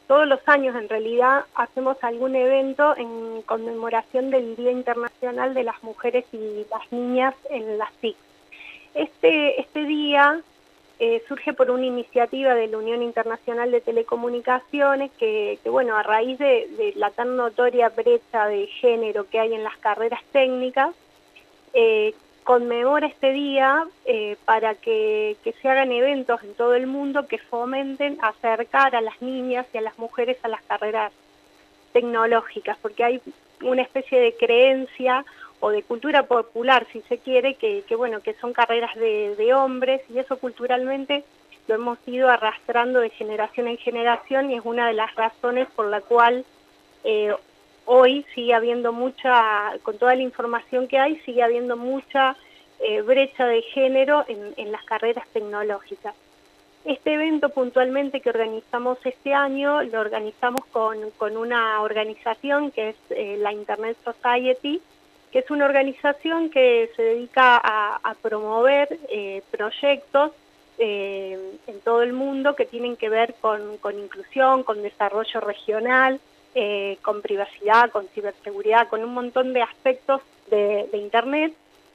todos los años en realidad hacemos algún evento en conmemoración del Día Internacional de las Mujeres y las Niñas en las TIC. Este día surge por una iniciativa de la Unión Internacional de Telecomunicaciones que bueno, a raíz de la tan notoria brecha de género que hay en las carreras técnicas, conmemora este día para que se hagan eventos en todo el mundo que fomenten acercar a las niñas y a las mujeres a las carreras tecnológicas, porque hay una especie de creencia o de cultura popular, si se quiere, que bueno, que son carreras de hombres, y eso culturalmente lo hemos ido arrastrando de generación en generación, y es una de las razones por la cual hoy sigue habiendo con toda la información que hay, sigue habiendo mucha brecha de género en las carreras tecnológicas. Este evento puntualmente que organizamos este año, lo organizamos con una organización que es la Internet Society, que es una organización que se dedica a promover proyectos en todo el mundo que tienen que ver con inclusión, con desarrollo regional, con privacidad, con ciberseguridad, con un montón de aspectos de Internet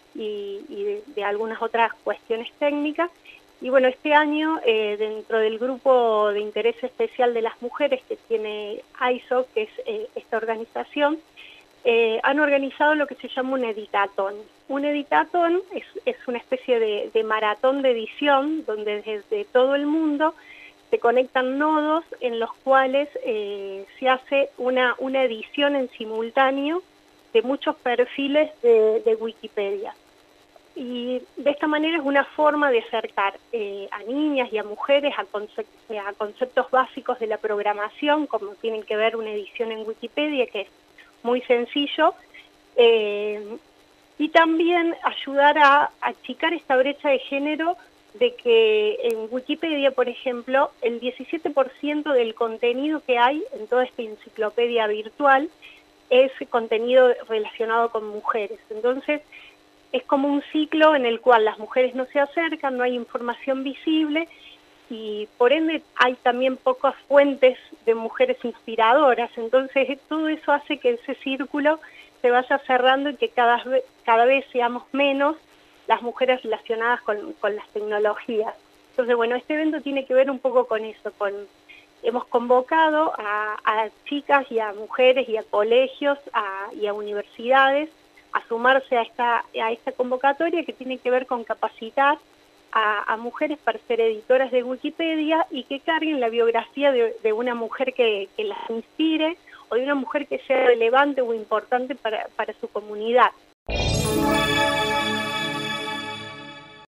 y de algunas otras cuestiones técnicas. Y bueno, este año, dentro del grupo de interés especial de las mujeres que tiene ISO, que es esta organización, han organizado lo que se llama un editatón. Un editatón es una especie de maratón de edición, donde desde todo el mundo se conectan nodos en los cuales se hace una edición en simultáneo de muchos perfiles de Wikipedia. Y de esta manera es una forma de acercar a niñas y a mujeres a conceptos básicos de la programación, como tienen que ver una edición en Wikipedia, que es muy sencillo, y también ayudar a achicar esta brecha de género de que en Wikipedia, por ejemplo, el 17% del contenido que hay en toda esta enciclopedia virtual es contenido relacionado con mujeres. Entonces, es como un ciclo en el cual las mujeres no se acercan, no hay información visible y por ende hay también pocas fuentes de mujeres inspiradoras. Entonces todo eso hace que ese círculo se vaya cerrando y que cada vez seamos menos las mujeres relacionadas con las tecnologías. Entonces, bueno, este evento tiene que ver un poco con eso, hemos convocado a chicas y a mujeres y a colegios y a universidades a sumarse a esta convocatoria que tiene que ver con capacitar a mujeres para ser editoras de Wikipedia y que carguen la biografía de una mujer que las inspire o de una mujer que sea relevante o importante para su comunidad.